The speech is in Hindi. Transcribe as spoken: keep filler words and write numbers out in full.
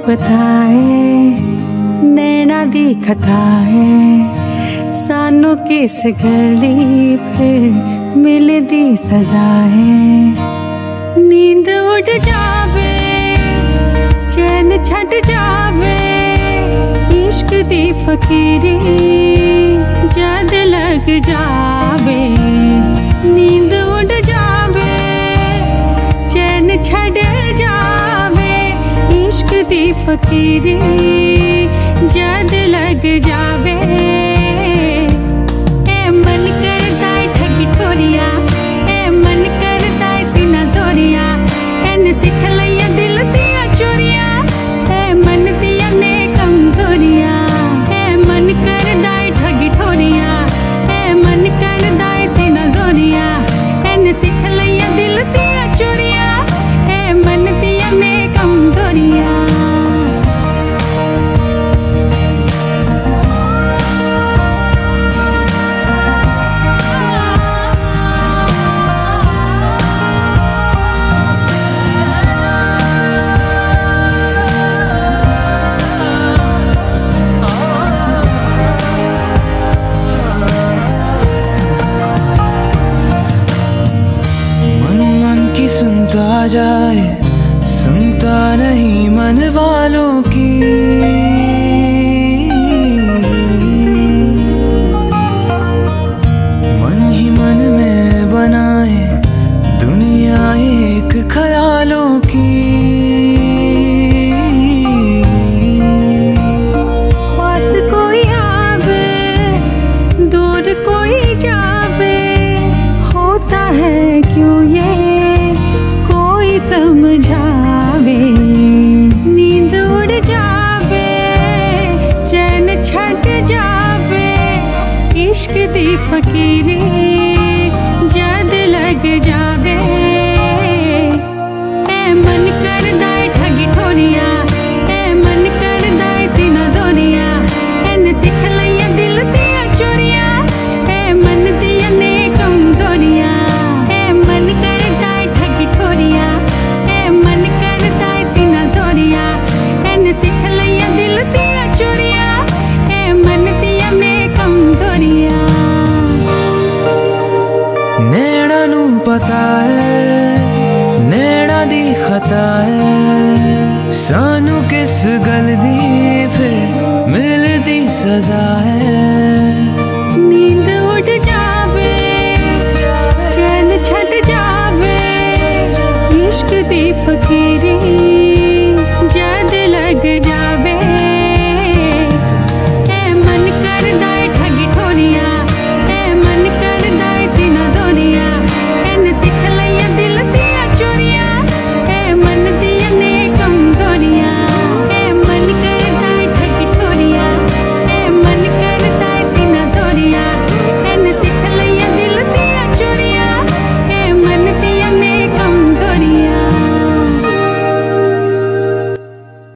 पता है नैना दी खता है, सानू किस गली फिर मिलदी सजा है। नींद उड़ जावे चैन छट जावे, इश्क दी फकीरी जद लग जावे। नींद उड़ जावे चैन छट जावे, इश्क दी फकीरी जद लग जावे। ए मन करदा है ठगी ठोरिया, ए मन करदा है सीना जोरिया, एन सिख लिया दिल दिया चोरिया, ए मन दिया ने कमजोरिया। ए मन करदा है ठगी ठोरिया, ए मन करदा है सीना जोरिया, एन सिख लिया दिल दिया चोरिया, ए मन दिया ने कमजोरिया। सुनता जाए सुनता नहीं मन वालों की, मन ही मन में बनाए दुनिया एक ख्यालों की। पास कोई आवे दूर कोई जावे, होता है क्यों ये समझावे। नींद उड़ जावे चैन छट जावे, इश्क दी फकीरी जद लग जावे। ए मन करदा है ठगी ठोरिया, ए मन करदा है सीना जोरिया, एन सिख लिया दिल दिया चोरिया, ए मन दिया ने कमजोरिया। ए मन करदा है ठगी ठोरिया, सिख लिया दिल दिया चोरिया, ए मन दिया ने कमजोरिया। नैना नू पता है नैना दी खता है, सानू किस गल दी फिर मिलदी सजा है।